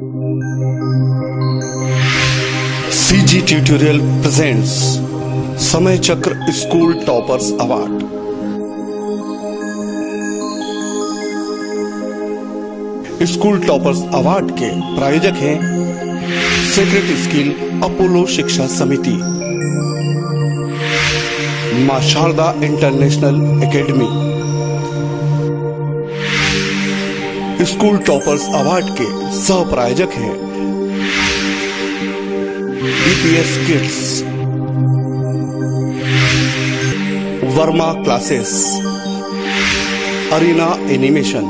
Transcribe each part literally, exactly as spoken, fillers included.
CG tutorial presents Samay Chakra school toppers award. School toppers award के प्रायोजक हैं secret skill Apollo Shiksha Samiti, Maa Sharda international academy. School toppers award के सह प्रायोजक हैं DPS kids, Verma classes, Arena Animation,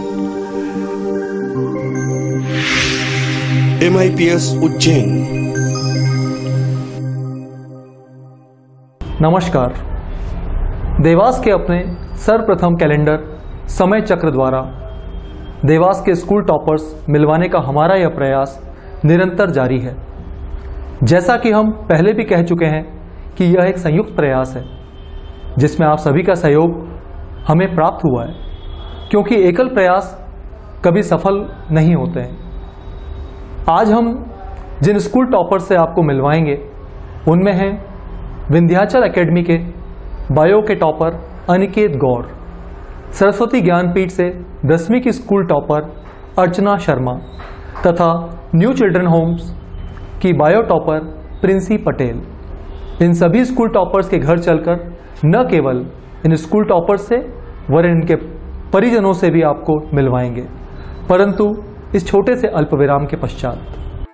MIPS Ujjain. नमस्कार। देवास के अपने सर्वप्रथम कैलेंडर समय चक्र द्वारा देवास के स्कूल टॉपर्स मिलवाने का हमारा यह प्रयास निरंतर जारी है। जैसा कि हम पहले भी कह चुके हैं कि यह एक संयुक्त प्रयास है जिसमें आप सभी का सहयोग हमें प्राप्त हुआ है, क्योंकि एकल प्रयास कभी सफल नहीं होते हैं। आज हम जिन स्कूल टॉपर्स से आपको मिलवाएंगे उनमें हैं विंध्याचल एकेडमी के बायो के टॉपर अनिकेत गौर, सरस्वती ज्ञानपीठ से दसवीं की स्कूल टॉपर अर्चना शर्मा तथा न्यू चिल्ड्रन होम्स की बायो टॉपर प्रिंसी पटेल। इन सभी स्कूल टॉपर्स के घर चलकर न केवल इन स्कूल टॉपर्स से वरन इनके परिजनों से भी आपको मिलवाएंगे, परंतु इस छोटे से अल्पविराम के पश्चात।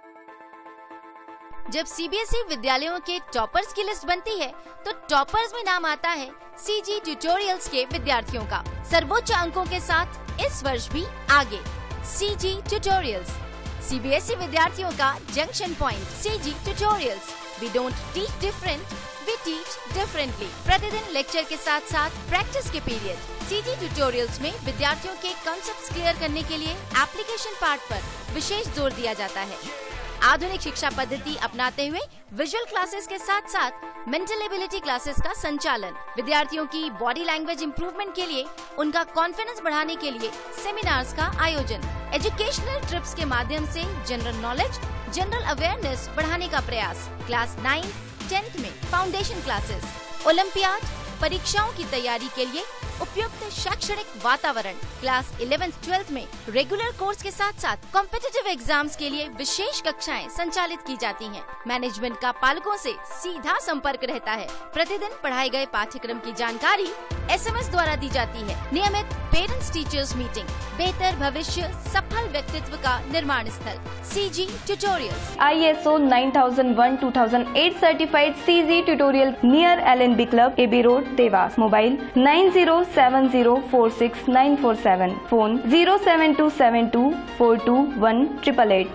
जब सीबीएसई विद्यालयों के टॉपर्स की लिस्ट बनती है तो टॉपर्स में नाम आता है सीजी ट्यूटोरियल्स के विद्यार्थियों का। सर्वोच्च अंकों के साथ इस वर्ष भी आगे सीजी ट्यूटोरियल्स, सीबीएसई विद्यार्थियों का junction point. CG tutorials, we don't teach different, we teach differently. प्रतिदिन लेक्चर के साथ साथ प्रैक्टिस के पीरियड। सीजी ट्यूटोरियल्स में विद्यार्थियों के कॉन्सेप्ट्स क्लियर करने के लिए एप्लीकेशन पार्ट पर विशेष जोर दिया जाता है। आधुनिक शिक्षा पद्धति अपनाते हुए विजुअल क्लासेस के साथ साथ मेंटल एबिलिटी क्लासेस का संचालन। विद्यार्थियों की बॉडी लैंग्वेज इंप्रूवमेंट के लिए, उनका कॉन्फिडेंस बढ़ाने के लिए सेमिनार्स का आयोजन। एजुकेशनल ट्रिप्स के माध्यम से जनरल नॉलेज, जनरल अवेयरनेस बढ़ाने का प्रयास। क्लास नाइन्थ टेंथ में फाउंडेशन क्लासेस। ओलंपियाड परीक्षाओं की तैयारी के लिए उपयुक्त शैक्षणिक वातावरण। क्लास इलेवेंथ ट्वेल्थ में रेगुलर कोर्स के साथ साथ कॉम्पिटिटिव एग्जाम्स के लिए विशेष कक्षाएं संचालित की जाती हैं। मैनेजमेंट का पालकों से सीधा संपर्क रहता है। प्रतिदिन पढ़ाए गए पाठ्यक्रम की जानकारी एसएमएस द्वारा दी जाती है। नियमित पेरेंट्स टीचर्स मीटिंग। बेहतर भविष्य, सफल व्यक्तित्व का निर्माण स्थल CG tutorials. ISO nine thousand one two thousand eight certified CG tutorial near LNB club, AB road, Dewas. Mobile nine zero seven zero four six nine four seven, phone zero seven two seven two four two one triple eight.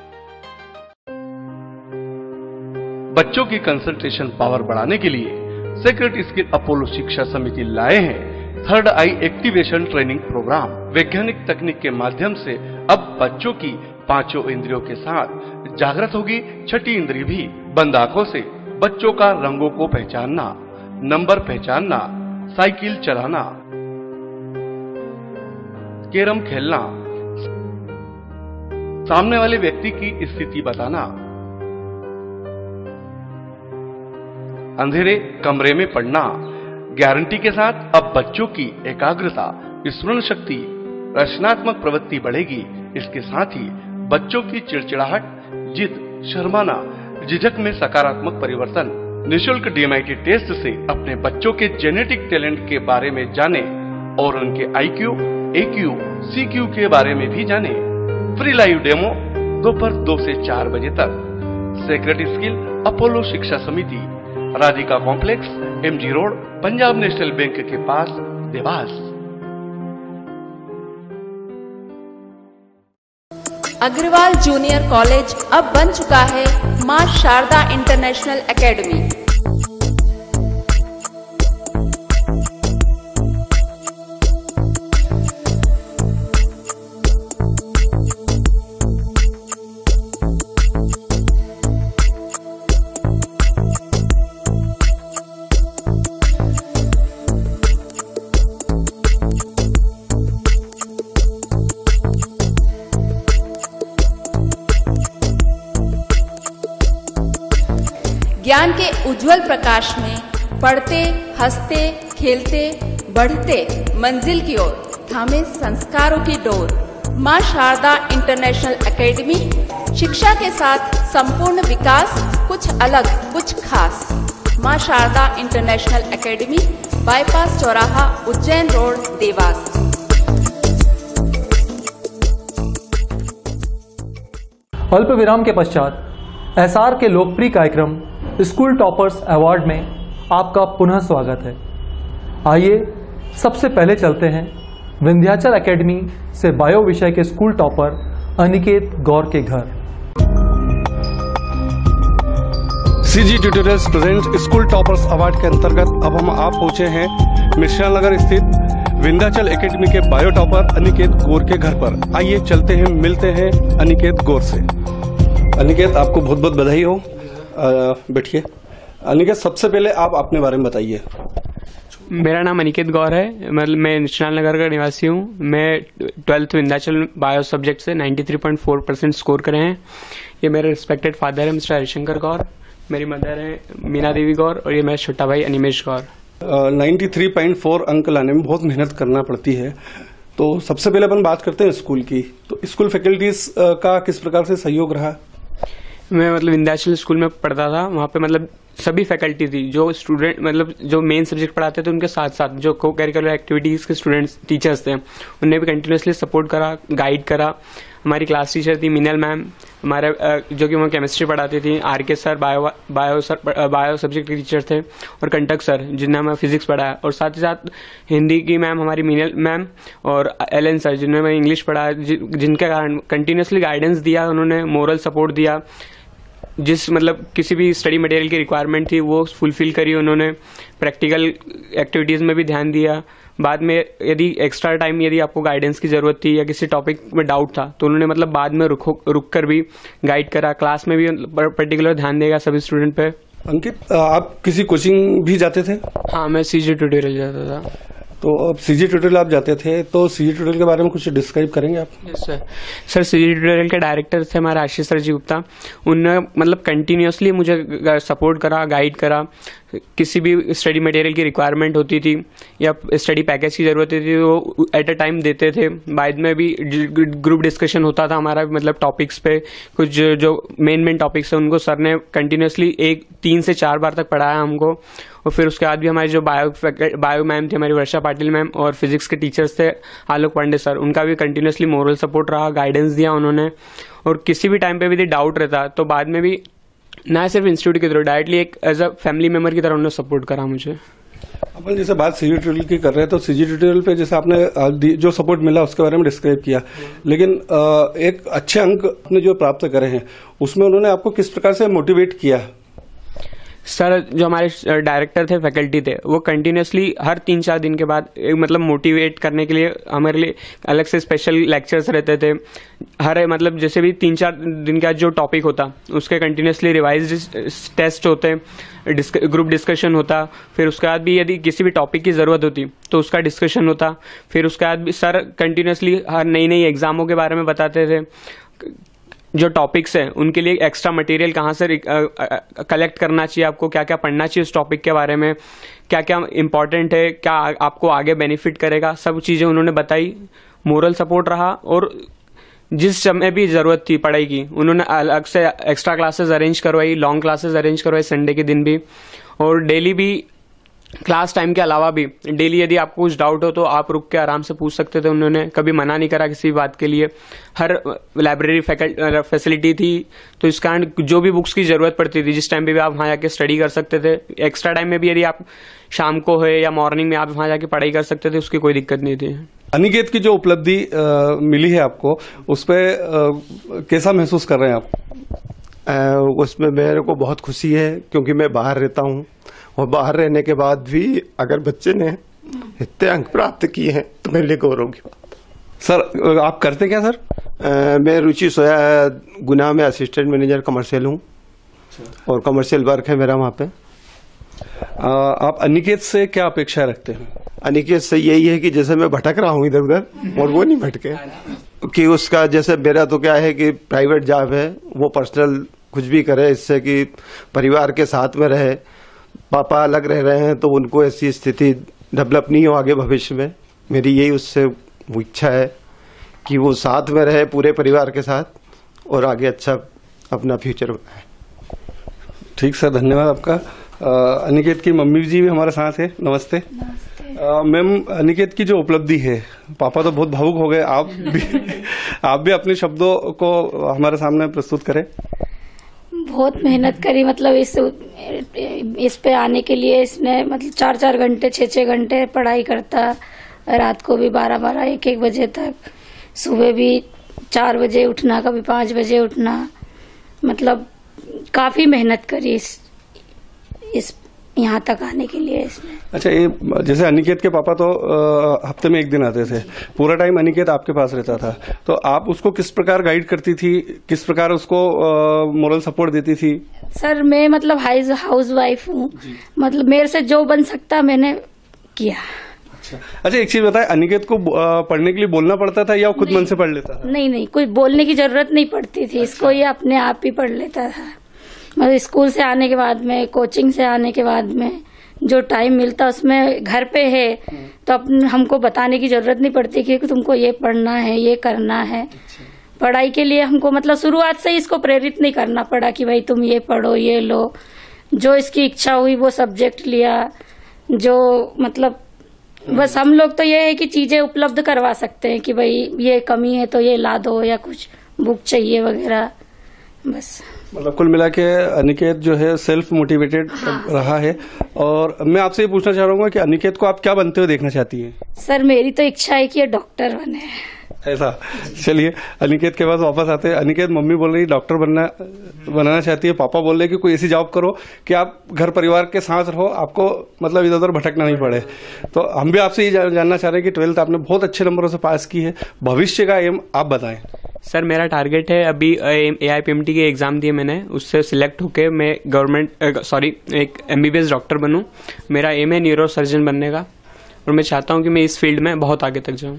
बच्चों की concentration power बढ़ाने के लिए secret skill Apollo Shiksha Samiti लाए हैं third eye activation training program. वैज्ञानिक तकनीक के माध्यम से अब बच्चों की पांचों इंद्रियों के साथ जागृत होगी छठी इंद्रिय भी। बंद आंखों से बच्चों का रंगों को पहचानना, नंबर पहचानना, साइकिल चलाना, कैरम खेलना, सामने वाले व्यक्ति की स्थिति बताना, अंधेरे कमरे में पढ़ना। गारंटी के साथ अब बच्चों की एकाग्रता, स्मरण शक्ति, रचनात्मक प्रवृत्ति बढ़ेगी। इसके साथ ही बच्चों की चिड़चिड़ाहट, जिद, शर्माना, झिझक में सकारात्मक परिवर्तन। निःशुल्क डीएमआईटी टेस्ट से अपने बच्चों के जेनेटिक टैलेंट के बारे में जाने और उनके आईक्यू, एक्यू, सीक्यू के बारे में भी जाने। फ्री लाइव डेमो दोपहर दो से चार बजे तक। Secret skill Apollo Shiksha Samiti, Radhika complex, MG road, Punjab national bank के पास, देवास। अग्रवाल जूनियर कॉलेज अब बन चुका है मां शारदा इंटरनेशनल एकेडमी। ज्ञान के उज्जवल प्रकाश में पढ़ते, हंसते, खेलते, बढ़ते मंजिल की ओर थामे संस्कारों की डोर। मां शारदा इंटरनेशनल एकेडमी, शिक्षा के साथ संपूर्ण विकास, कुछ अलग कुछ खास। मां शारदा इंटरनेशनल एकेडमी, बाईपास चौराहा, उज्जैन रोड, देवास। अल्प विराम के पश्चात एसआर के लोकप्रिय कार्यक्रम स्कूल टॉपर्स अवार्ड में आपका पुनः स्वागत है। आइए सबसे पहले चलते हैं विंध्याचल एकेडमी से बायो विषय के स्कूल टॉपर अनिकेत गौर के घर। CG tutorials present school toppers award के अंतर्गत अब हम आप पहुंचे हैं मिश्रा नगर स्थित विंध्याचल एकेडमी के बायो टॉपर अनिकेत गौर के घर पर। आइए चलते हैं, मिलते हैं अनिकेत गौर से। अनिकेत, आपको बहुत बहुत बधाई हो। बैठिए। अनिकेत, सबसे पहले आप अपने बारे में बताइए। मेरा नाम अनिकेत गौर है, मतलब मैं निश्चल नगर का निवासी हूँ। मैं ट्वेल्थ विंध्याचल बायो सब्जेक्ट से तिरानवे पॉइंट चार परसेंट स्कोर करे हैं। ये मेरे रिस्पेक्टेड फादर है मिस्टर हरिशंकर गौर, मेरी मदर है मीना देवी गौर और ये मेरा छोटा भाई अनिमेश गौर। तिरानवे पॉइंट चार अंक लाने में बहुत मेहनत करना पड़ती है। तो सबसे पहले अपन बात करते हैं स्कूल की। तो स्कूल फैकल्टीज का किस प्रकार से सहयोग रहा? मैं मतलब विंध्याचल स्कूल में पढ़ता था, वहाँ पे मतलब सभी फैकल्टी थी जो स्टूडेंट मतलब जो मेन सब्जेक्ट पढ़ाते थे उनके साथ साथ जो को करिकुलर एक्टिविटीज के स्टूडेंट्स टीचर्स थे उन्हें भी कंटिन्यूसली सपोर्ट करा, गाइड करा। हमारी क्लास टीचर थी मीनल मैम, हमारे जो कि वहाँ केमिस्ट्री पढ़ाती थी। R K sir bio bio sir bio subject के टीचर थे और कंटक सर जिन्हें हमें फिजिक्स पढ़ाया। और साथ ही साथ हिंदी की मैम हमारी मीनल मैम और एल एन सर जिन्होंने मैं इंग्लिश पढ़ाया, जिनके कारण कंटिन्यूसली गाइडेंस दिया उन्होंने, मोरल सपोर्ट दिया। जिस मतलब किसी भी स्टडी मटेरियल की रिक्वायरमेंट थी वो फुलफिल करी उन्होंने। प्रैक्टिकल एक्टिविटीज में भी ध्यान दिया। बाद में यदि एक्स्ट्रा टाइम यदि आपको गाइडेंस की जरूरत थी या किसी टॉपिक में डाउट था तो उन्होंने मतलब बाद में रुक रुक कर भी गाइड करा। क्लास में भी पर्टिकुलर ध्यान देगा सभी स्टूडेंट पे। अंकित, आप किसी कोचिंग भी जाते थे? हाँ, मैं सीजी ट्यूटोरियल जाता था। तो अब सीजी ट्यूटोरियल आप जाते थे, तो सीजी ट्यूटोरियल के बारे में कुछ डिस्क्राइब करेंगे आप? Yes sir. Sir CG tutorial के डायरेक्टर थे हमारे आशीष सर जी गुप्ता। उन्होंने मतलब कंटिन्यूसली मुझे सपोर्ट करा, गाइड करा। किसी भी स्टडी मटेरियल की रिक्वायरमेंट होती थी या स्टडी पैकेज की जरूरत होती थी वो एट अ टाइम देते थे। बाद में भी ग्रुप डिस्कशन होता था हमारा, मतलब टॉपिक्स पे कुछ जो मेन मेन टॉपिक्स है उनको सर ने कंटिन्यूसली एक तीन से चार बार तक पढ़ाया हमको। और फिर उसके बाद भी हमारी जो बायो बायो मैम थी हमारी वर्षा पाटिल मैम और फिजिक्स के टीचर्स थे आलोक पांडे सर, उनका भी कंटिन्यूसली मोरल सपोर्ट रहा, गाइडेंस दिया उन्होंने। और किसी भी टाइम पे भी डाउट रहता तो बाद में भी ना सिर्फ इंस्टीट्यूट की तरफ डायरेक्टली एक एज अ फैमिली मेंबर की तरह उन्होंने सपोर्ट करा मुझे। अपन जैसे बात सीजी ट्यूटोरियल की कर रहे हैं तो सीजी ट्यूटोरियल पे जैसे आपने जो सपोर्ट मिला उसके बारे में डिस्क्राइब किया, लेकिन एक अच्छे अंक आपने जो प्राप्त करे हैं उसमें उन्होंने आपको किस प्रकार से मोटिवेट किया? सर जो हमारे डायरेक्टर थे, फैकल्टी थे, वो कंटिन्यूसली हर तीन चार दिन के बाद मतलब मोटिवेट करने के लिए हमारे लिए अलग से स्पेशल लेक्चर्स रहते थे। हर मतलब जैसे भी तीन चार दिन का जो टॉपिक होता उसके कंटिन्यूसली रिवाइज टेस्ट होते, ग्रुप डिस्कशन होता। फिर उसके बाद भी यदि किसी भी टॉपिक की जरूरत होती तो उसका डिस्कशन होता। फिर उसके बाद भी सर कंटिन्यूसली हर नई नई एग्जामों के बारे में बताते थे। जो टॉपिक्स हैं उनके लिए एक्स्ट्रा मटेरियल कहाँ से कलेक्ट करना चाहिए, आपको क्या क्या पढ़ना चाहिए उस टॉपिक के बारे में, क्या क्या इम्पोर्टेंट है, क्या आपको आगे बेनिफिट करेगा, सब चीज़ें उन्होंने बताई। मोरल सपोर्ट रहा और जिस समय भी जरूरत थी पढ़ाई की उन्होंने अलग से एक्स्ट्रा क्लासेस अरेंज करवाई, लॉन्ग क्लासेस अरेंज करवाई संडे के दिन भी। और डेली भी क्लास टाइम के अलावा भी डेली यदि आपको कुछ डाउट हो तो आप रुक के आराम से पूछ सकते थे। उन्होंने कभी मना नहीं करा किसी बात के लिए। हर लाइब्रेरी फैसिलिटी थी तो इस कारण जो भी बुक्स की जरूरत पड़ती थी जिस टाइम पे भी आप वहाँ जाके स्टडी कर सकते थे। एक्स्ट्रा टाइम में भी यदि आप शाम को है या मॉर्निंग में आप वहाँ जाके पढ़ाई कर सकते थे, उसकी कोई दिक्कत नहीं थी। अनिकेत की जो उपलब्धि मिली है आपको, उस पर कैसा महसूस कर रहे हैं आप? आ, उसमें मेरे को बहुत खुशी है क्योंकि मैं बाहर रहता हूँ और बाहर रहने के बाद भी अगर बच्चे ने इतने अंक प्राप्त किए हैं तो मेरे लिए गौरव की बात। सर आप करते क्या सर? आ, मैं रुचि सोया गुना में असिस्टेंट मैनेजर कमर्शियल हूँ और कमर्शियल वर्क है मेरा वहाँ पे। आ, आप अनिकेत से क्या अपेक्षा रखते हैं? अनिकेत से यही है कि जैसे मैं भटक रहा हूँ इधर उधर और वो नहीं भटके, कि उसका जैसे मेरा तो क्या है कि प्राइवेट जॉब है, वो पर्सनल कुछ भी करे इससे कि परिवार के साथ में रहे। पापा अलग रह रहे हैं तो उनको ऐसी स्थिति डेवलप नहीं हो आगे भविष्य में। मेरी यही उससे वो इच्छा है कि वो साथ में रहे पूरे परिवार के साथ और आगे अच्छा अपना फ्यूचर बनाए। ठीक सर, धन्यवाद आपका। अ, अनिकेत की मम्मी जी भी हमारे साथ है। नमस्ते, नमस्ते। मैम, अनिकेत की जो उपलब्धि है, पापा तो बहुत भावुक हो गए, आप भी आप भी अपने शब्दों को हमारे सामने प्रस्तुत करें। बहुत मेहनत करी, मतलब इस इस पे आने के लिए इसने मतलब चार चार घंटे छः छः घंटे पढ़ाई करता, रात को भी बारह बारह एक एक बजे तक, सुबह भी चार बजे उठना, कभी पाँच बजे उठना, मतलब काफी मेहनत करी इस इस यहाँ तक आने के लिए इसने। अच्छा, ये जैसे अनिकेत के पापा तो आ, हफ्ते में एक दिन आते थे, पूरा टाइम अनिकेत आपके पास रहता था, तो आप उसको किस प्रकार गाइड करती थी, किस प्रकार उसको मोरल सपोर्ट देती थी? सर मैं मतलब हाउस हाउस वाइफ हूँ, मतलब मेरे से जो बन सकता मैंने किया। अच्छा अच्छा, एक चीज बताए, अनिकेत को पढ़ने के लिए बोलना पड़ता था या वो खुद मन से पढ़ लेता था? नहीं नहीं, कोई बोलने की जरूरत नहीं पड़ती थी। अच्छा। इसको ये अपने आप ही पढ़ लेता था। मतलब स्कूल से आने के बाद में, कोचिंग से आने के बाद में जो टाइम मिलता उसमें घर पे है तो अपने हमको बताने की जरूरत नहीं पड़ती कि तुमको ये पढ़ना है, ये करना है। अच्छा। पढ़ाई के लिए हमको मतलब शुरुआत से ही इसको प्रेरित नहीं करना पड़ा कि भाई तुम ये पढ़ो, ये लो। जो इसकी इच्छा हुई वो सब्जेक्ट लिया। जो मतलब बस हम लोग तो ये है कि चीजें उपलब्ध करवा सकते हैं कि भाई ये कमी है तो ये ला दो, या कुछ बुक चाहिए वगैरह, बस। मतलब कुल मिला के अनिकेत जो है सेल्फ मोटिवेटेड हाँ। रहा है। और मैं आपसे ये पूछना चाह रहा हूँ कि अनिकेत को आप क्या बनते हुए देखना चाहती हैं? सर मेरी तो इच्छा है कि ये डॉक्टर बने। ऐसा, चलिए अनिकेत के पास वापस आते हैं। अनिकेत, मम्मी बोल रही डॉक्टर बनना बनाना चाहती है, पापा बोल रहे कि कोई ऐसी जॉब करो कि आप घर परिवार के साथ रहो, आपको मतलब इधर उधर भटकना नहीं पड़े। तो हम भी आपसे ये जानना चाह रहे हैं कि ट्वेल्थ आपने बहुत अच्छे नंबरों से पास की है, भविष्य का एम आप बताएं। सर मेरा टारगेट है, अभी A I P M T के एग्जाम दिए मैंने, उससे सिलेक्ट होके मैं गवर्नमेंट सॉरी एक M B B S doctor बनूं। मेरा एम है न्यूरो सर्जन बनने का, और मैं चाहता हूं कि मैं इस फील्ड में बहुत आगे तक जाऊं।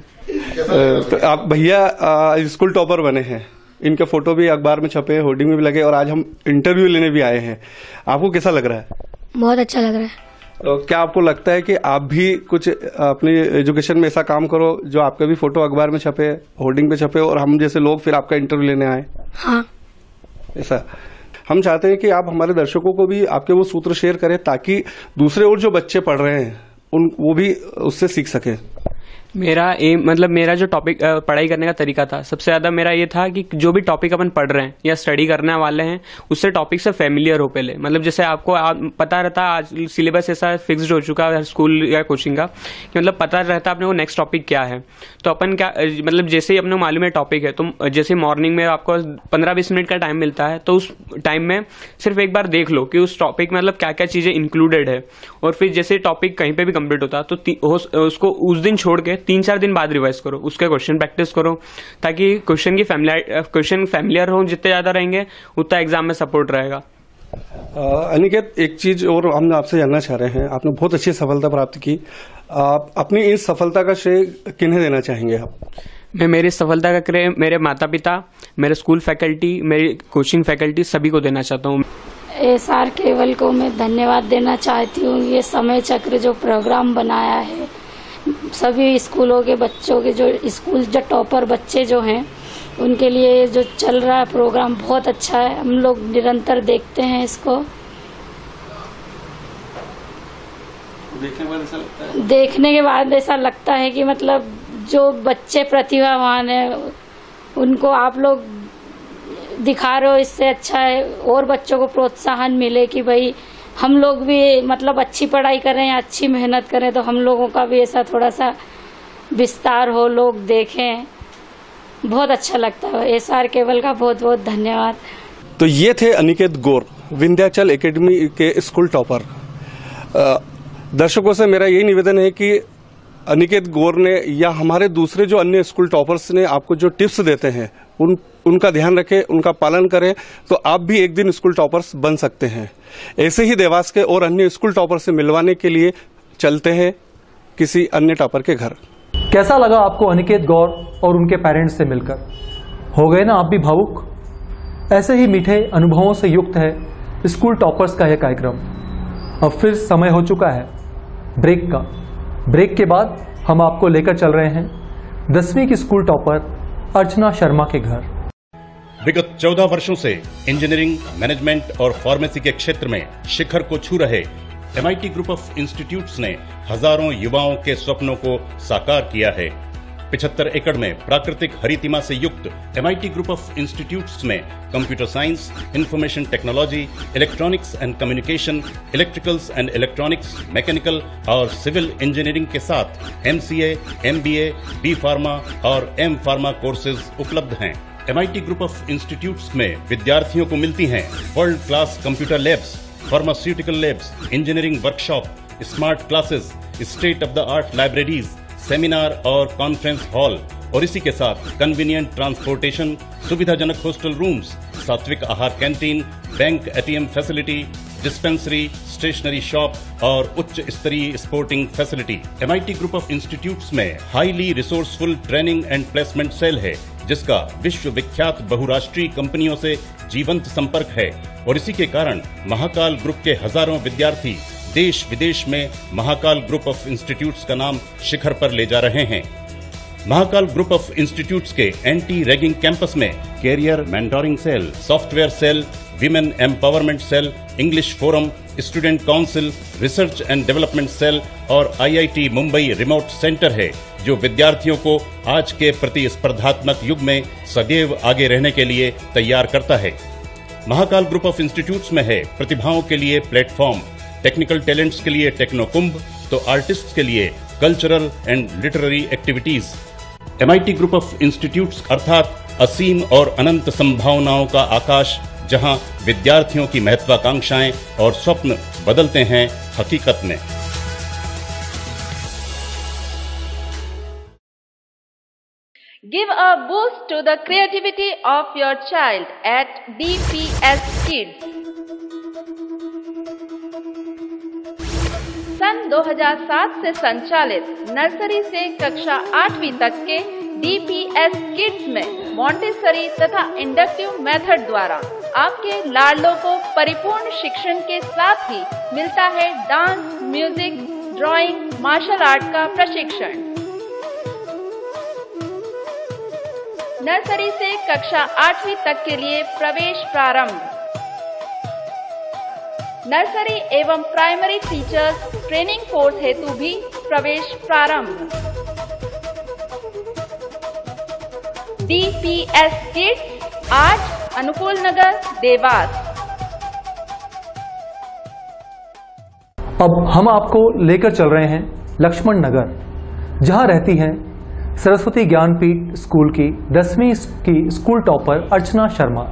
तो आप भैया स्कूल टॉपर बने हैं, इनके फोटो भी अखबार में छपे, होर्डिंग में भी लगे, और आज हम इंटरव्यू लेने भी आए हैं। आपको कैसा लग रहा है? बहुत अच्छा लग रहा है। तो क्या आपको लगता है कि आप भी कुछ अपनी एजुकेशन में ऐसा काम करो जो आपके भी फोटो अखबार में छपे, होर्डिंग पे छपे, और हम जैसे लोग फिर आपका इंटरव्यू लेने आए? हाँ। ऐसा हम चाहते हैं कि आप हमारे दर्शकों को भी आपके वो सूत्र शेयर करें, ताकि दूसरे और जो बच्चे पढ़ रहे हैं उन वो भी उससे सीख सके। मेरा एम मतलब मेरा जो टॉपिक पढ़ाई करने का तरीका था, सबसे ज्यादा मेरा ये था कि जो भी टॉपिक अपन पढ़ रहे हैं या स्टडी करने वाले हैं उससे टॉपिक से फेमिलियर हो पहले। मतलब जैसे आपको आ, पता रहता है, आज सिलेबस ऐसा फिक्स्ड हो चुका है स्कूल या कोचिंग का कि मतलब पता रहता है अपने को नेक्स्ट टॉपिक क्या है। तो अपन क्या मतलब जैसे ही अपने को मालूम है टॉपिक है, तो जैसे मॉर्निंग में आपको पंद्रह बीस मिनट का टाइम मिलता है, तो उस टाइम में सिर्फ एक बार देख लो कि उस टॉपिक में मतलब क्या क्या चीजें इंक्लूडेड है, और फिर जैसे टॉपिक कहीं पे भी कंप्लीट होता तो उसको उस दिन छोड़ के तीन चार दिन बाद रिवाइज करो, उसके क्वेश्चन प्रैक्टिस करो, ताकि क्वेश्चन की फैमिलियर क्वेश्चन फैमिलियर हो, जितने ज्यादा रहेंगे उतना एग्जाम में सपोर्ट रहेगा। अनिकेत, एक चीज और हम आपसे जानना चाह रहे हैं, आपने बहुत अच्छी सफलता प्राप्त की, आप अपनी इस सफलता का श्रेय किन्हें देना चाहेंगे आप? मैं मेरी सफलता का श्रेय मेरे माता पिता, मेरे स्कूल फैकल्टी, मेरी कोचिंग फैकल्टी सभी को देना चाहता हूँ। एस आर केवल को मैं धन्यवाद देना चाहती हूँ। ये समय चक्र जो प्रोग्राम बनाया है, सभी स्कूलों के बच्चों के जो स्कूल जो टॉपर बच्चे जो हैं उनके लिए जो चल रहा है प्रोग्राम बहुत अच्छा है। हम लोग निरंतर देखते हैं इसको। देखने के बाद ऐसा लगता है देखने के बाद ऐसा लगता है कि मतलब जो बच्चे प्रतिभावान है उनको आप लोग दिखा रहे हो, इससे अच्छा है और बच्चों को प्रोत्साहन मिले कि भाई हम लोग भी मतलब अच्छी पढ़ाई करें, अच्छी मेहनत करें, तो हम लोगों का भी ऐसा थोड़ा सा विस्तार हो, लोग देखें। बहुत अच्छा लगता है। एस आर केवल का बहुत बहुत धन्यवाद। तो ये थे अनिकेत गौर, विंध्याचल एकेडमी के स्कूल टॉपर। दर्शकों से मेरा यही निवेदन है कि अनिकेत गौर ने या हमारे दूसरे जो अन्य स्कूल टॉपर्स ने आपको जो टिप्स देते हैं उन उनका ध्यान रखें, उनका पालन करें, तो आप भी एक दिन स्कूल टॉपर्स बन सकते हैं। ऐसे ही देवास के और अन्य स्कूल टॉपर से मिलवाने के लिए चलते हैं किसी अन्य टॉपर के घर। कैसा लगा आपको अनिकेत गौर और उनके पेरेंट्स से मिलकर? हो गए ना आप भी भावुक? ऐसे ही मीठे अनुभवों से युक्त है स्कूल टॉपर्स का यह कार्यक्रम। अब फिर समय हो चुका है ब्रेक का। ब्रेक के बाद हम आपको लेकर चल रहे हैं दसवीं की स्कूल टॉपर अर्चना शर्मा के घर। विगत चौदह वर्षों से इंजीनियरिंग, मैनेजमेंट और फार्मेसी के क्षेत्र में शिखर को छू रहे एमआईटी ग्रुप ऑफ इंस्टीट्यूट्स ने हजारों युवाओं के स्वप्नों को साकार किया है। पचहत्तर एकड़ में प्राकृतिक हरितिमा से युक्त एमआईटी ग्रुप ऑफ इंस्टीट्यूट्स में computer science, information technology, electronics and communication, electricals and electronics, mechanical और सिविल इंजीनियरिंग के साथ एमसीए, एमबीए, बी फार्मा और एम फार्मा कोर्सेज उपलब्ध हैं। एमआईटी ग्रुप ऑफ इंस्टीट्यूट्स में विद्यार्थियों को मिलती हैं world class computer labs, pharmaceutical labs, engineering workshop, smart classes, state of the art libraries, seminar और कॉन्फ्रेंस हॉल और इसी के साथ कन्वीनियंट ट्रांसपोर्टेशन, सुविधाजनक हॉस्टल रूम्स, सात्विक आहार canteen, bank ATM facility, dispensary, stationery shop और उच्च स्तरीय sporting facility. MIT group of institutes में highly resourceful training and placement cell है जिसका विश्व विख्यात बहुराष्ट्रीय कंपनियों से जीवंत संपर्क है और इसी के कारण महाकाल ग्रुप के हजारों विद्यार्थी देश विदेश में महाकाल ग्रुप ऑफ इंस्टीट्यूट्स का नाम शिखर पर ले जा रहे हैं। महाकाल ग्रुप ऑफ इंस्टीट्यूट्स के एंटी रैगिंग कैंपस में career mentoring cell, software cell, women empowerment cell, English forum, student council, research and development cell और आईआईटी मुंबई रिमोट सेंटर है जो विद्यार्थियों को आज के प्रतिस्पर्धात्मक युग में सदैव आगे रहने के लिए तैयार करता है। महाकाल ग्रुप ऑफ इंस्टीट्यूट्स में है प्रतिभाओं के लिए प्लेटफॉर्म, टेक्निकल टैलेंट्स के लिए टेक्नो कुंभ, तो आर्टिस्ट्स के लिए cultural and literary activities. MIT group of institutes अर्थात असीम और अनंत संभावनाओं का आकाश, जहां विद्यार्थियों की महत्वाकांक्षाएं और स्वप्न बदलते हैं हकीकत में। Give a boost to the creativity of your child at D P S Kids. सन दो हज़ार सात से संचालित नर्सरी से कक्षा आठवीं तक के डी पी एस किड्स में मॉन्टेसरी तथा इंडक्टिव मेथड द्वारा आपके लाडलों को परिपूर्ण शिक्षण के साथ ही मिलता है dance, music, drawing, martial art का प्रशिक्षण। नर्सरी से कक्षा आठवीं तक के लिए प्रवेश प्रारंभ। नर्सरी एवं प्राइमरी टीचर्स ट्रेनिंग कोर्स हेतु भी प्रवेश प्रारंभ। डी पी एस किड्स आज अनुकूल नगर, देवास। अब हम आपको लेकर चल रहे हैं लक्ष्मण नगर, जहां रहती हैं सरस्वती ज्ञानपीठ स्कूल की दसवीं की स्कूल टॉपर अर्चना शर्मा।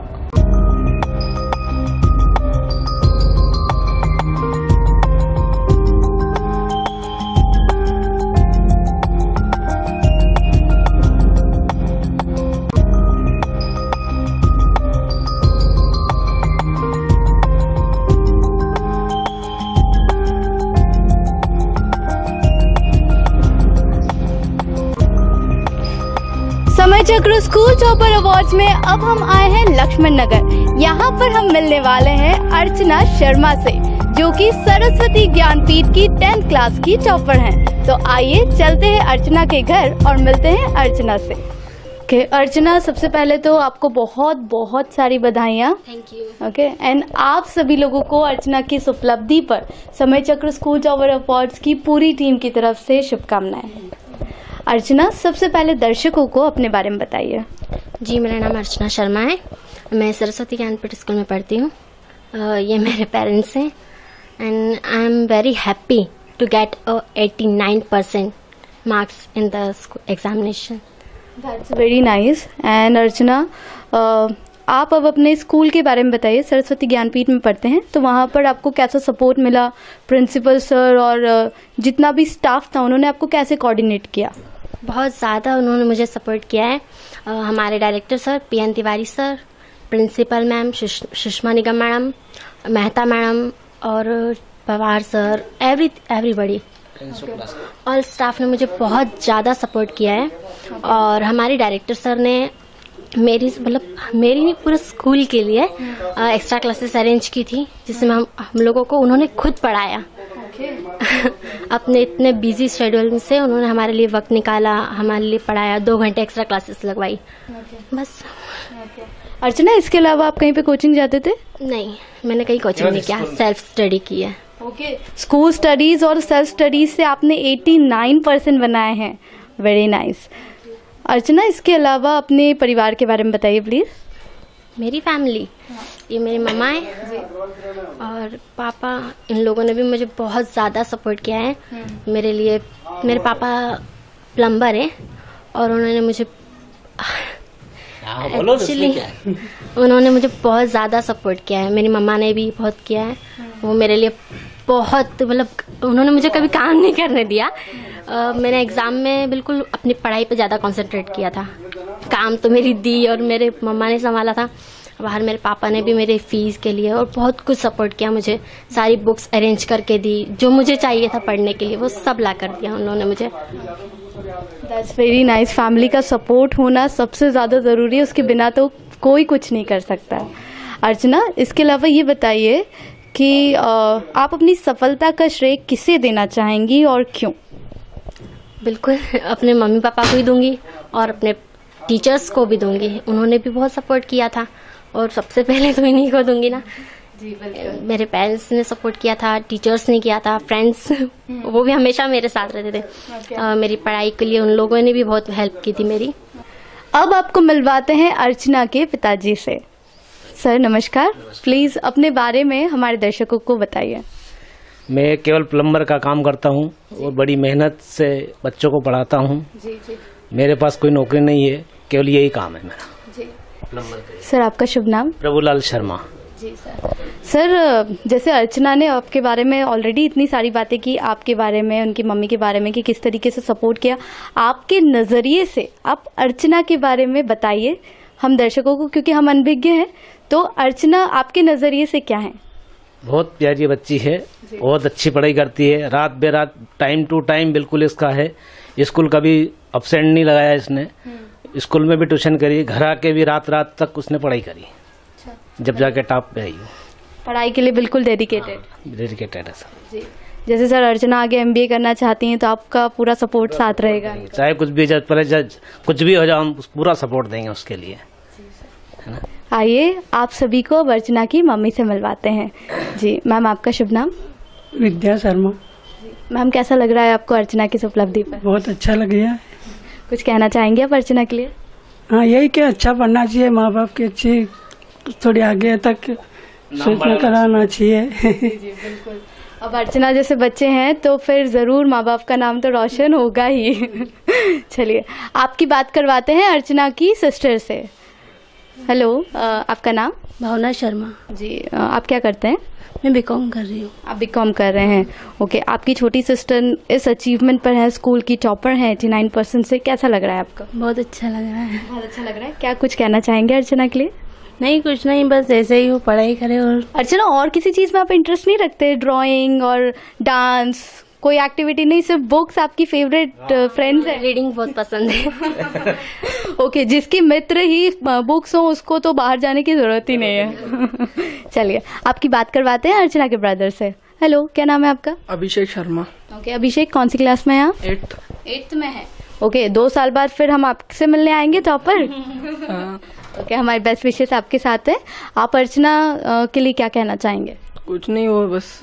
समय चक्र स्कूल टॉपर अवार्ड्स में अब हम आए हैं लक्ष्मण नगर। यहाँ पर हम मिलने वाले हैं अर्चना शर्मा से, जो कि सरस्वती ज्ञानपीठ की टेंथ क्लास की टॉपर हैं। तो आइए चलते हैं अर्चना के घर और मिलते हैं अर्चना से। ओके okay, अर्चना, सबसे पहले तो आपको बहुत बहुत सारी बधाइयाँ। Thank you. ओके, एंड आप सभी लोगों को अर्चना की इस उपलब्धि पर समय चक्र स्कूल टॉपर अवार्ड्स की पूरी टीम की तरफ से शुभकामनाएं। अर्चना, सबसे पहले दर्शकों को अपने बारे में बताइए। जी, मेरा नाम अर्चना शर्मा है। मैं सरस्वती ज्ञानपीठ स्कूल में पढ़ती हूँ। ये मेरे पेरेंट्स हैं and I am very happy to get eighty nine percent marks in the examination. That's very nice. And Archana, आप अब अपने स्कूल के बारे में बताइए। सरस्वती ज्ञानपीठ में पढ़ते हैं, तो वहाँ पर आपको कैसा सपोर्ट मिला? प्रिंसिपल सर और जितना भी स्टाफ था, उन्होंने आपको कैसे कोऑर्डिनेट किया? बहुत ज़्यादा उन्होंने मुझे सपोर्ट किया है। आ, हमारे director sir P N Tiwari sir, principal ma'am Sushma Nigam madam, Mehta madam और Pawar sir, every everybody, all staff ने मुझे बहुत ज़्यादा सपोर्ट किया है। और हमारे डायरेक्टर सर ने मेरी मतलब मेरी नहीं पूरे स्कूल के लिए एक्स्ट्रा क्लासेस अरेंज की थी, जिसमें हम हम लोगों को उन्होंने खुद पढ़ाया। अपने इतने बिजी शेड्यूल से उन्होंने हमारे लिए वक्त निकाला, हमारे लिए पढ़ाया, दो घंटे एक्स्ट्रा क्लासेस लगवाई। बस। अर्चना, इसके अलावा आप कहीं पे कोचिंग जाते थे? नहीं, मैंने कहीं कोचिंग नहीं किया, सेल्फ स्टडी की है। ओके, स्कूल स्टडीज और सेल्फ स्टडीज से आपने नवासी परसेंट बनाए हैं। Very nice. अर्चना, इसके अलावा अपने परिवार के बारे में बताइए प्लीज। मेरी फैमिली, ये मेरी मम्मा है और पापा, इन लोगों ने भी मुझे बहुत ज़्यादा सपोर्ट किया है। मेरे लिए मेरे पापा प्लम्बर हैं और उन्होंने मुझे एक्चुअली उन्होंने मुझे बहुत ज़्यादा सपोर्ट किया है। मेरी मम्मा ने भी बहुत किया है। वो मेरे लिए बहुत, मतलब उन्होंने मुझे कभी काम नहीं करने दिया। uh, मैंने एग्ज़ाम में बिल्कुल अपनी पढ़ाई पे ज़्यादा कंसंट्रेट किया था। काम तो मेरी दी और मेरे मम्मा ने संभाला था। बाहर मेरे पापा ने भी मेरे फीस के लिए और बहुत कुछ सपोर्ट किया मुझे। सारी बुक्स अरेंज करके दी, जो मुझे चाहिए था पढ़ने के लिए वो सब ला कर दिया उन्होंने मुझे। That's very nice. फैमिली का सपोर्ट होना सबसे ज़्यादा ज़रूरी है, उसके बिना तो कोई कुछ नहीं कर सकता। अर्चना, इसके अलावा ये बताइए कि आप अपनी सफलता का श्रेय किसे देना चाहेंगी और क्यों? बिल्कुल अपने मम्मी पापा को ही दूंगी और अपने टीचर्स को भी दूंगी। उन्होंने भी बहुत सपोर्ट किया था और सबसे पहले तो इन्हीं को दूंगी ना। जी बिल्कुल। मेरे पेरेंट्स ने सपोर्ट किया था, टीचर्स ने किया था, फ्रेंड्स वो भी हमेशा मेरे साथ रहते थे। okay. uh, मेरी पढ़ाई के लिए उन लोगों ने भी बहुत हेल्प की थी मेरी। अब आपको मिलवाते हैं अर्चना के पिताजी से। सर नमस्कार, प्लीज अपने बारे में हमारे दर्शकों को बताइए। मैं केवल प्लम्बर का काम करता हूँ और बड़ी मेहनत से बच्चों को पढ़ाता हूँ। जी जी। मेरे पास कोई नौकरी नहीं है, केवल यही काम है मेरा। जी। प्लम्बर का। सर आपका शुभ नाम? प्रभुलाल शर्मा। जी सर। सर, जैसे अर्चना ने आपके बारे में ऑलरेडी इतनी सारी बातें की, आपके बारे में, उनकी मम्मी के बारे में कि किस तरीके से सपोर्ट किया, आपके नजरिए से आप अर्चना के बारे में बताइए हम दर्शकों को, क्योंकि हम अनभिज्ञ हैं। तो अर्चना आपके नजरिए से क्या है? बहुत प्यारी बच्ची है, बहुत अच्छी पढ़ाई करती है, रात बेरात टाइम टू टाइम बिल्कुल इसका है। स्कूल कभी अपसेंट नहीं लगाया इसने, स्कूल में भी ट्यूशन करी, घर आके भी रात रात तक उसने पढ़ाई करी, जब जाके टॉप पे आई। पढ़ाई के लिए बिल्कुल डेडिकेटेड डेडिकेटेड है सर। जी। जैसे सर अर्चना आगे एमबीए करना चाहती हैं तो आपका पूरा सपोर्ट साथ रहेगा? चाहे कुछ भी जज पर जज कुछ भी हो जाए, हम पूरा सपोर्ट देंगे उसके लिए, है ना। आइए आप सभी को अर्चना की मम्मी से मिलवाते हैं। जी मैम, आपका शुभ नाम? विद्या शर्मा। मैम, कैसा लग रहा है आपको अर्चना की उपलब्धि पर? बहुत अच्छा लग रहा है। कुछ कहना चाहेंगे आप अर्चना के लिए? हाँ, यही कि अच्छा पढ़ना चाहिए, माँ बाप की अच्छी थोड़ी आगे तक सूचना कराना चाहिए। जी जी बिल्कुल। अब अर्चना जैसे बच्चे हैं तो फिर जरूर माँ बाप का नाम तो रोशन होगा ही। चलिए आपकी बात करवाते हैं अर्चना की सिस्टर से। हेलो, आपका नाम? भावना शर्मा। जी, आप क्या करते हैं? मैं बीकॉम कर रही हूँ। आप बीकॉम कर रहे हैं, ओके। आपकी छोटी सिस्टर इस अचीवमेंट पर है, स्कूल की टॉपर है नवासी परसेंट से, कैसा लग रहा है आपको? बहुत अच्छा लग रहा है। बहुत अच्छा लग रहा है। क्या कुछ कहना चाहेंगे अर्चना के लिए? नहीं, कुछ नहीं, बस ऐसे ही वो पढ़ाई करे। और अर्चना, और किसी चीज में आप इंटरेस्ट नहीं रखते? ड्राइंग और डांस, कोई एक्टिविटी नहीं, सिर्फ बुक्स आपकी फेवरेट फ्रेंड्स है? रीडिंग बहुत पसंद है। ओके, जिसकी मित्र ही बुक्स हो उसको तो बाहर जाने की जरूरत ही नहीं है। चलिए आपकी बात करवाते हैं अर्चना के ब्रदर से। हेलो, क्या नाम है आपका? अभिषेक शर्मा। ओके अभिषेक, कौन सी क्लास में है आप? एट्थ। एट्थ में है, ओके। दो साल बाद फिर हम आपसे मिलने आएंगे टॉपर। ओके, हमारे बेस्ट विशेस आपके साथ है। आप अर्चना के लिए क्या कहना चाहेंगे? कुछ नहीं, वो बस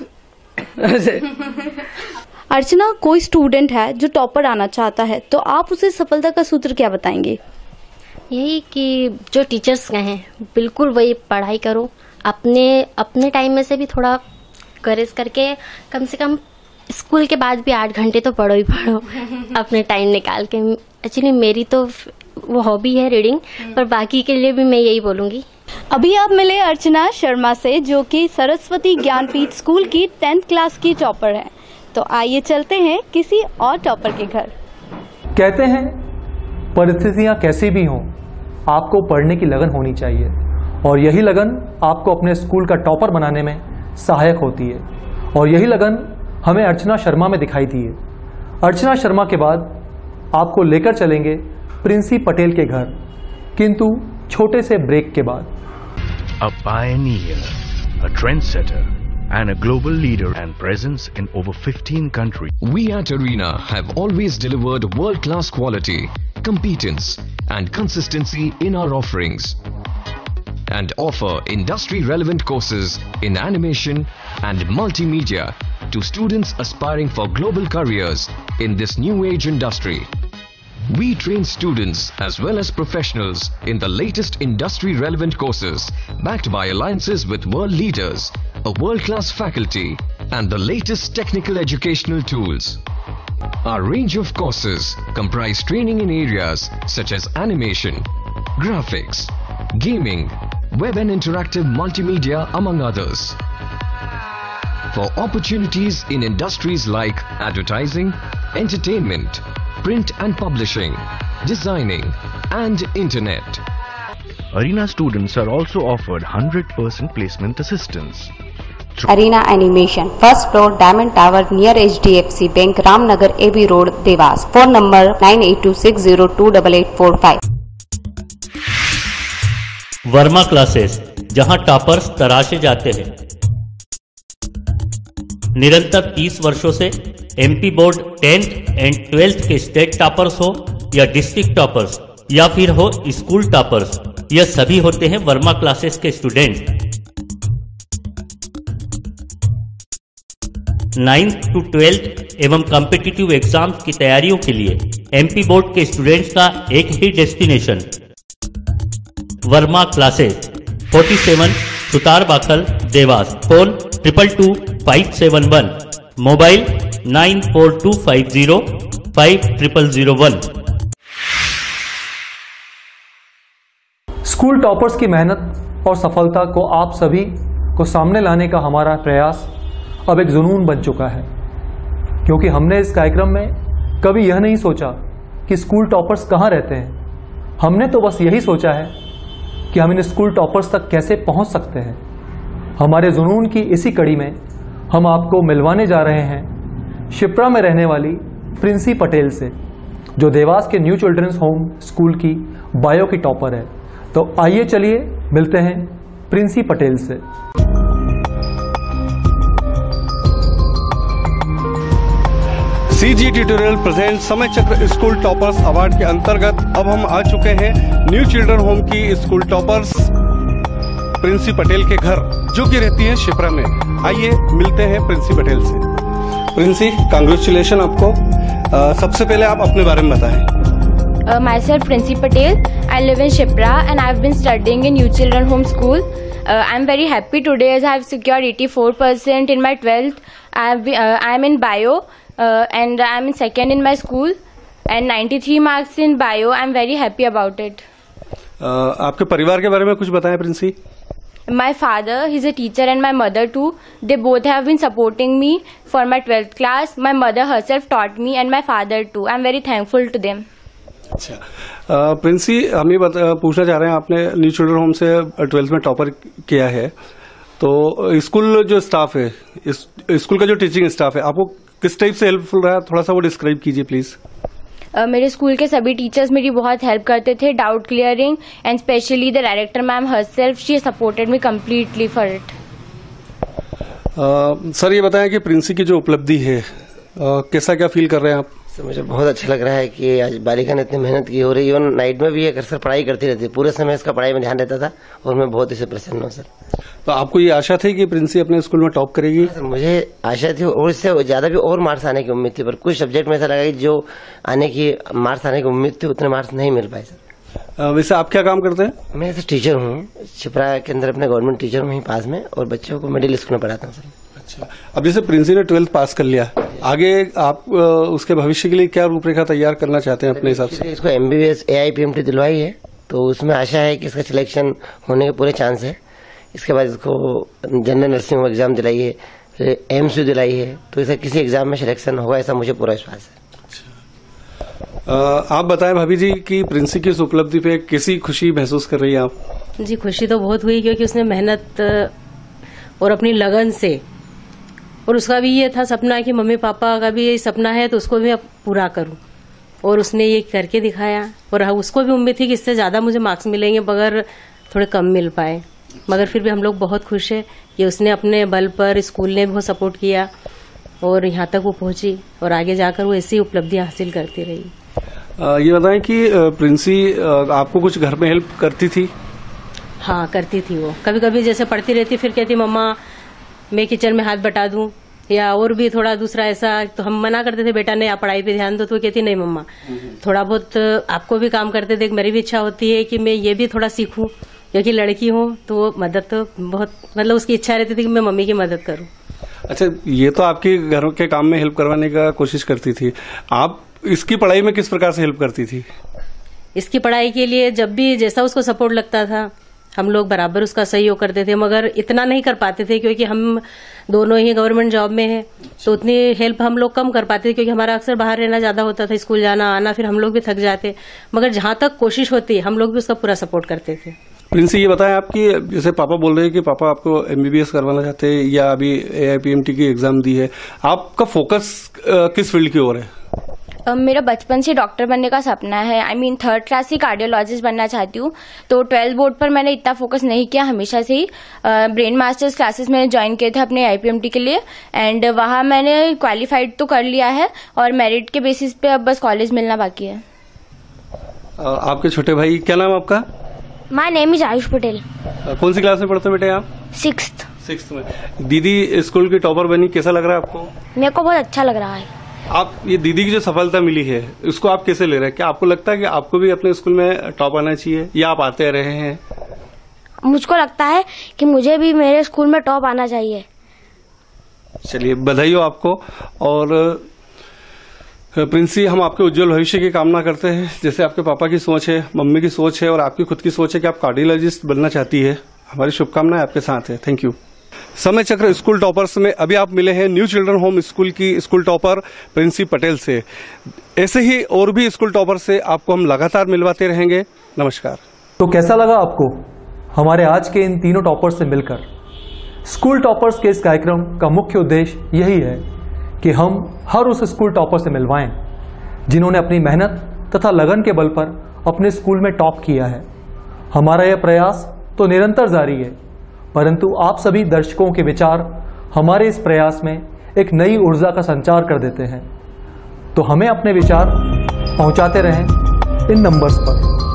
अर्चना, कोई स्टूडेंट है जो टॉपर आना चाहता है तो आप उसे सफलता का सूत्र क्या बताएंगे? यही कि जो टीचर्स कहें बिल्कुल वही पढ़ाई करो, अपने अपने टाइम में से भी थोड़ा करेज करके, कम से कम स्कूल के बाद भी आठ घंटे तो पढ़ो ही पढ़ो अपने टाइम निकाल के। एक्चुअली मेरी तो वो हॉबी है रीडिंग, पर बाकी के लिए भी मैं यही बोलूंगी। अभी आप मिले अर्चना शर्मा से, जो कि सरस्वती ज्ञानपीठ स्कूल की टेंथ क्लास की टॉपर है। तो आइए चलते हैं किसी और टॉपर के घर। कहते हैं परिस्थितियां कैसी भी हों, आपको पढ़ने की लगन होनी चाहिए, और यही लगन आपको अपने स्कूल का टॉपर बनाने में सहायक होती है। और यही लगन हमें अर्चना शर्मा में दिखाई दी है। अर्चना शर्मा के बाद आपको लेकर चलेंगे प्रिंसी पटेल के घर, किंतु छोटे से ब्रेक के बाद। A pioneer, a trendsetter, and a global leader and presence in over fifteen countries. We at Arena have always delivered world-class quality, competence, and consistency in our offerings, and offer industry-relevant courses in animation and multimedia to students aspiring for global careers in this new age industry. We train students as well as professionals in the latest industry-relevant courses, backed by alliances with world leaders, a world-class faculty, and the latest technical educational tools. Our range of courses comprise training in areas such as animation, graphics, gaming, web and interactive multimedia, among others. For opportunities in industries like advertising, entertainment, print and publishing, designing, and internet. Arena students are also offered one hundred percent placement assistance. Arena Animation, first floor, Diamond Tower, near H D F C Bank, Ramnagar, A B Road, Devas. Phone number nine eight two six zero two eight eight four five. Verma classes, जहां toppers तराशे जाते हैं। निरंतर तीस वर्षों से MP board tenth and twelfth के state toppers हो या डिस्ट्रिक्ट टॉपर्स या फिर हो स्कूल टॉपर्स, यह सभी होते हैं वर्मा क्लासेस के स्टूडेंट। नाइन्थ टू ट्वेल्थ एवं कॉम्पिटिटिव एग्जाम्स की तैयारियों के लिए एमपी बोर्ड के स्टूडेंट्स का एक ही डेस्टिनेशन, वर्मा क्लासेस, सैंतालीस Sutar Bakhal, Dewas. Phone triple two five seven one, mobile nine four two five zero five triple zero one. School toppers की मेहनत और सफलता को आप सभी को सामने लाने का हमारा प्रयास अब एक जुनून बन चुका है, क्योंकि हमने इस कार्यक्रम में कभी यह नहीं सोचा कि स्कूल टॉपर्स कहाँ रहते हैं। हमने तो बस यही सोचा है कि हम इन स्कूल टॉपर्स तक कैसे पहुंच सकते हैं। हमारे जुनून की इसी कड़ी में हम आपको मिलवाने जा रहे हैं शिप्रा में रहने वाली प्रिंसी पटेल से, जो देवास के न्यू चिल्ड्रंस होम स्कूल की बायो की टॉपर है। तो आइए चलिए मिलते हैं प्रिंसी पटेल से। सीजी ट्यूटोरियल प्रेजेंट समय चक्र स्कूल टॉपर्स अवार्ड के अंतर्गत अब हम आ चुके हैं न्यू चिल्ड्रन होम की स्कूल टॉपर्स प्रिंसी पटेल के घर, जो कि रहती है शिप्रा में। आइए मिलते हैं प्रिंसी पटेल से। प्रिंसी, कांग्रेचुलेशन आपको। आ, सबसे पहले आप अपने बारे में बताएं। Myself Princy Patel, I live in Shipra and I have been studying in new children home school. I am very happy today as I have secured eighty four percent in my twelfth. I am in bio Uh, and I am in second in my school and ninety-three marks in bio. I am very happy about it. uh, आपके परिवार के बारे में कुछ बताएं Princy. My father, he's a teacher, and my mother too. They both have been supporting me for my twelfth class. My mother herself taught me and my father too. I am very thankful to them. अच्छा, uh, Princy, हम ये पूछना चाह रहे हैं, आपने new children home से twelfth में टॉपर किया है, तो स्कूल जो स्टाफ है, इस स्कूल का जो टीचिंग स्टाफ है, आपको किस टाइप से हेल्पफुल रहा, थोड़ा सा वो डिस्क्राइब कीजिए प्लीज। uh, मेरे स्कूल के सभी टीचर्स मेरी बहुत हेल्प करते थे, doubt clearing, and specially the director ma'am herself, she supported me completely for it. Sir, ये बताएं कि प्रिंसी की जो उपलब्धि है, uh, कैसा क्या फील कर रहे हैं आप? सर, मुझे बहुत अच्छा लग रहा है कि आज बालिका ने इतनी मेहनत की हो रही है, और नाइट में भी अक्सर पढ़ाई करती रहती है, पूरे समय इसका पढ़ाई में ध्यान रहता था, और मैं बहुत इससे प्रसन्न हूँ सर। तो आपको ये आशा थी कि प्रिंसी अपने स्कूल में टॉप करेगी? सर, मुझे आशा थी, और इससे ज्यादा भी और मार्क्स आने की उम्मीद थी, पर कुछ सब्जेक्ट में ऐसा लगा कि जो आने की मार्क्स आने की उम्मीद थी उतने मार्क्स नहीं मिल पाए सर। वैसे आप क्या काम करते हैं? मैं सर टीचर हूँ, शिप्रा के अंदर अपने गवर्नमेंट टीचर हूँ वहीं पास में, और बच्चों को मिडिल स्कूल में पढ़ाता हूँ सर। अच्छा, अब जैसे प्रिंसी ने ट्वेल्थ पास कर लिया, आगे आप उसके भविष्य के लिए क्या रूपरेखा तैयार करना चाहते हैं अपने हिसाब से? इसको एमबीबीएस एआईपीएमटी दिलवाई है, तो उसमें आशा है कि इसका सिलेक्शन होने के पूरे चांस है। इसके बाद इसको जनरल नर्सिंग एग्जाम दिलाई है, फिर एम्स भी दिलाई है, तो इसका किसी एग्जाम में सिलेक्शन होगा, ऐसा मुझे पूरा विश्वास है। आ, आप बताएं भाभी जी कि प्रिंसी की इस उपलब्धि पे कैसी खुशी महसूस कर रही है आप? जी, खुशी तो बहुत हुई, क्योंकि उसने मेहनत और अपनी लगन से, और उसका भी ये था सपना कि मम्मी पापा का भी यही सपना है तो उसको भी पूरा करूं, और उसने ये करके दिखाया और उसको भी उम्मीद थी कि इससे ज़्यादा मुझे मार्क्स मिलेंगे मगर थोड़े कम मिल पाए, मगर फिर भी हम लोग बहुत खुश है कि उसने अपने बल पर, स्कूल ने बहुत सपोर्ट किया और यहाँ तक वो पहुंची और आगे जाकर वो ऐसी उपलब्धियां हासिल करती रही। आ, ये बताएं कि प्रिंसी आपको कुछ घर में हेल्प करती थी? हाँ करती थी वो, कभी कभी जैसे पढ़ती रहती फिर कहती मम्मा मैं किचन में हाथ बटा दूं या और भी थोड़ा दूसरा ऐसा, तो हम मना करते थे बेटा नहीं आप पढ़ाई पे ध्यान दो, तो वो कहती नहीं मम्मा थोड़ा बहुत आपको भी काम करते थे, मेरी भी इच्छा होती है कि मैं ये भी थोड़ा सीखूं क्योंकि लड़की हूँ, तो मदद तो बहुत मतलब उसकी इच्छा रहती थी कि मैं मम्मी की मदद करूं। अच्छा, ये तो आपके घर के काम में हेल्प करवाने का कोशिश करती थी, आप इसकी पढ़ाई में किस प्रकार से हेल्प करती थी? इसकी पढ़ाई के लिए जब भी जैसा उसको सपोर्ट लगता था हम लोग बराबर उसका सहयोग करते थे, मगर इतना नहीं कर पाते थे क्योंकि हम दोनों ही गवर्नमेंट जॉब में हैं, तो उतनी हेल्प हम लोग कम कर पाते थे क्योंकि हमारा अक्सर बाहर रहना ज्यादा होता था, स्कूल जाना आना, फिर हम लोग भी थक जाते, मगर जहां तक कोशिश होती हम लोग भी उसका पूरा सपोर्ट करते थे। प्रिंसी, ये बताएं आपकी, जैसे पापा बोल रहे हैं कि पापा आपको एमबीबीएस करवाना चाहते हैं या अभी एआईपीएमटी की एग्जाम दी है, आपका फोकस किस फील्ड की ओर है? Uh, मेरा बचपन से डॉक्टर बनने का सपना है। आई मीन थर्ड क्लास से कार्डियोलॉजिस्ट बनना चाहती हूँ, तो ट्वेल्थ बोर्ड पर मैंने इतना फोकस नहीं किया, हमेशा से ही ब्रेन मास्टर्स क्लासेस मैंने ज्वाइन किए थे अपने आईपीएमटी के लिए एंड वहाँ मैंने क्वालिफाइड तो कर लिया है और मेरिट के बेसिस पे अब बस कॉलेज मिलना बाकी है। uh, आपके छोटे भाई, क्या नाम आपका? My name is Ayush Patel. uh, कौन सी क्लास में पढ़ते बेटे आप? सिक्स्थ। सिक्स्थ में। दीदी स्कूल की टॉपर बनी, कैसा लग रहा है आपको? मेरे को बहुत अच्छा लग रहा है। आप ये दीदी की जो सफलता मिली है उसको आप कैसे ले रहे हैं? क्या आपको लगता है कि आपको भी अपने स्कूल में टॉप आना चाहिए या आप आते रहे हैं? मुझको लगता है कि मुझे भी मेरे स्कूल में टॉप आना चाहिए। चलिए, बधाई हो आपको। और प्रिंसी, हम आपके उज्जवल भविष्य की कामना करते हैं। जैसे आपके पापा की सोच है, मम्मी की सोच है और आपकी खुद की सोच है कि आप कार्डियोलॉजिस्ट बनना चाहती है, हमारी शुभकामनाएं आपके साथ है। Thank you. Samay Chakra school toppers में अभी आप मिले हैं न्यू चिल्ड्रन होम स्कूल की स्कूल टॉपर प्रिंसी पटेल से। ऐसे ही और भी स्कूल टॉपर से आपको हम लगातार मिलवाते रहेंगे। नमस्कार। तो कैसा लगा आपको हमारे आज के इन तीनों टॉपर्स से मिलकर? स्कूल टॉपर्स के इस कार्यक्रम का मुख्य उद्देश्य यही है कि हम हर उस स्कूल टॉपर से मिलवाएं जिन्होंने अपनी मेहनत तथा लगन के बल पर अपने स्कूल में टॉप किया है। हमारा यह प्रयास तो निरंतर जारी है, परंतु आप सभी दर्शकों के विचार हमारे इस प्रयास में एक नई ऊर्जा का संचार कर देते हैं। तो हमें अपने विचार पहुंचाते रहें इन नंबर्स पर।